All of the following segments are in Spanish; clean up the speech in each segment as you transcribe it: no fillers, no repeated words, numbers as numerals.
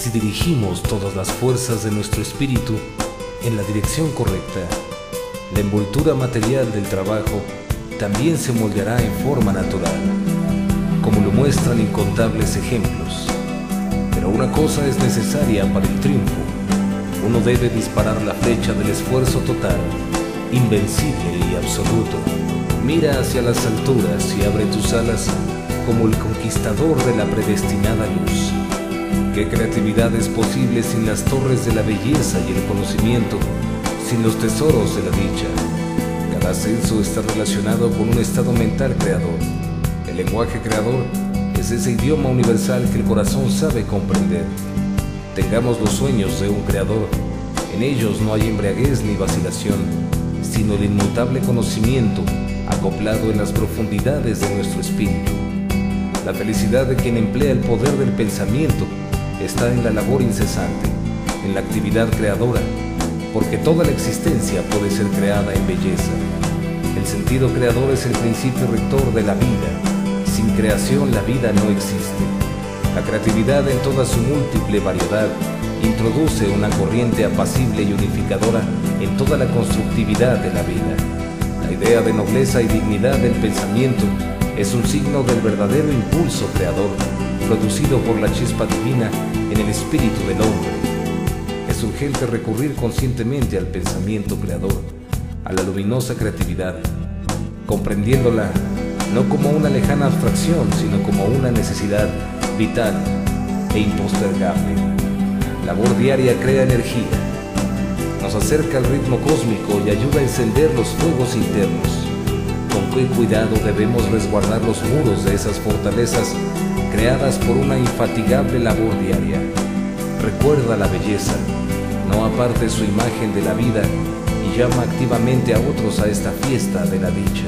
Si dirigimos todas las fuerzas de nuestro espíritu en la dirección correcta, la envoltura material del trabajo también se moldeará en forma natural, como lo muestran incontables ejemplos. Pero una cosa es necesaria para el triunfo: uno debe disparar la flecha del esfuerzo total, invencible y absoluto. Mira hacia las alturas y abre tus alas como el conquistador de la predestinada luz. ¿Qué creatividad es posible sin las torres de la belleza y el conocimiento, sin los tesoros de la dicha? Cada ascenso está relacionado con un estado mental creador. El lenguaje creador es ese idioma universal que el corazón sabe comprender. Tengamos los sueños de un creador. En ellos no hay embriaguez ni vacilación, sino el inmutable conocimiento acoplado en las profundidades de nuestro espíritu. La felicidad de quien emplea el poder del pensamiento está en la labor incesante, en la actividad creadora, porque toda la existencia puede ser creada en belleza. El sentido creador es el principio rector de la vida. Sin creación la vida no existe. La creatividad en toda su múltiple variedad introduce una corriente apacible y unificadora en toda la constructividad de la vida. La idea de nobleza y dignidad del pensamiento es un signo del verdadero impulso creador, producido por la chispa divina en el espíritu del hombre. Es urgente recurrir conscientemente al pensamiento creador, a la luminosa creatividad, comprendiéndola no como una lejana abstracción, sino como una necesidad vital e impostergable. Labor diaria crea energía, nos acerca al ritmo cósmico y ayuda a encender los fuegos internos. Con qué cuidado debemos resguardar los muros de esas fortalezas creadas por una infatigable labor diaria. Recuerda la belleza, no aparte su imagen de la vida y llama activamente a otros a esta fiesta de la dicha.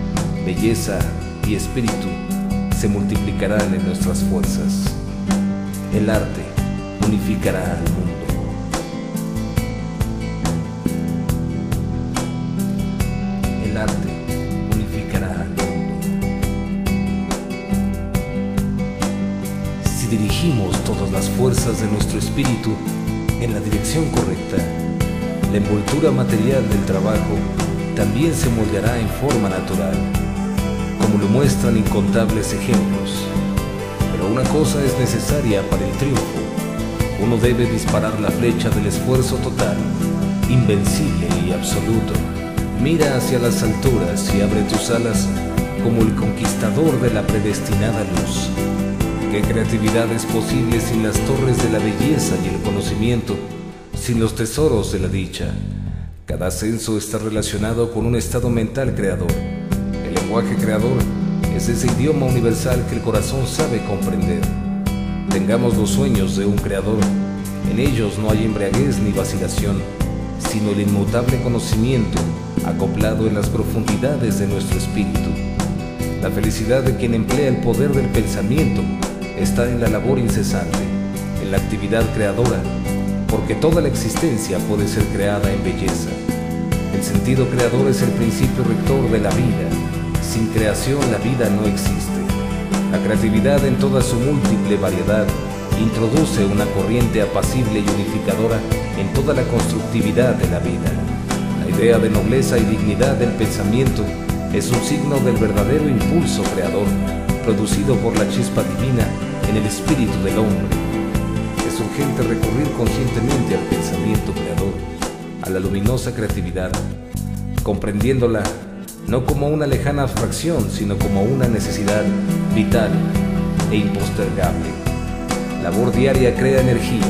Belleza y espíritu se multiplicarán en nuestras fuerzas. El arte unificará al mundo. El arte unificará al mundo. Si dirigimos todas las fuerzas de nuestro espíritu en la dirección correcta, la envoltura material del trabajo también se moldeará en forma natural, como lo muestran incontables ejemplos. Pero una cosa es necesaria para el triunfo: uno debe disparar la flecha del esfuerzo total, invencible y absoluto. Mira hacia las alturas y abre tus alas como el conquistador de la predestinada luz. ¿Qué creatividad es posible sin las torres de la belleza y el conocimiento, sin los tesoros de la dicha? Cada ascenso está relacionado con un estado mental creador. El lenguaje creador es ese idioma universal que el corazón sabe comprender. Tengamos los sueños de un creador. En ellos no hay embriaguez ni vacilación, sino el inmutable conocimiento acoplado en las profundidades de nuestro espíritu. La felicidad de quien emplea el poder del pensamiento está en la labor incesante, en la actividad creadora, porque toda la existencia puede ser creada en belleza. El sentido creador es el principio rector de la vida. Sin creación la vida no existe. La creatividad en toda su múltiple variedad introduce una corriente apacible y unificadora en toda la constructividad de la vida. La idea de nobleza y dignidad del pensamiento es un signo del verdadero impulso creador, producido por la chispa divina en el espíritu del hombre. Es urgente recurrir conscientemente al pensamiento creador, a la luminosa creatividad, comprendiéndola no como una lejana abstracción, sino como una necesidad vital e impostergable. Labor diaria crea energía,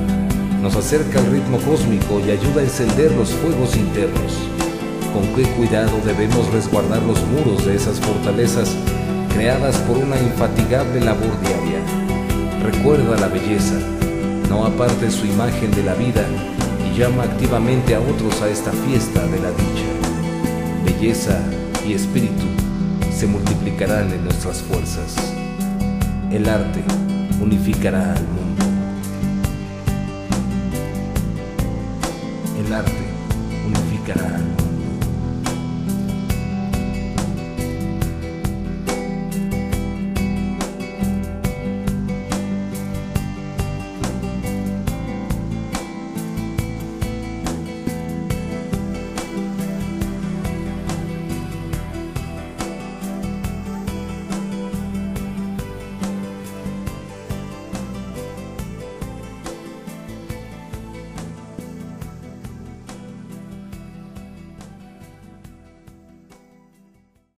nos acerca al ritmo cósmico y ayuda a encender los fuegos internos. Con qué cuidado debemos resguardar los muros de esas fortalezas creadas por una infatigable labor diaria. Recuerda la belleza, no aparte su imagen de la vida y llama activamente a otros a esta fiesta de la dicha. Belleza y espíritu se multiplicarán en nuestras fuerzas. El arte unificará al mundo. El arte unificará al mundo.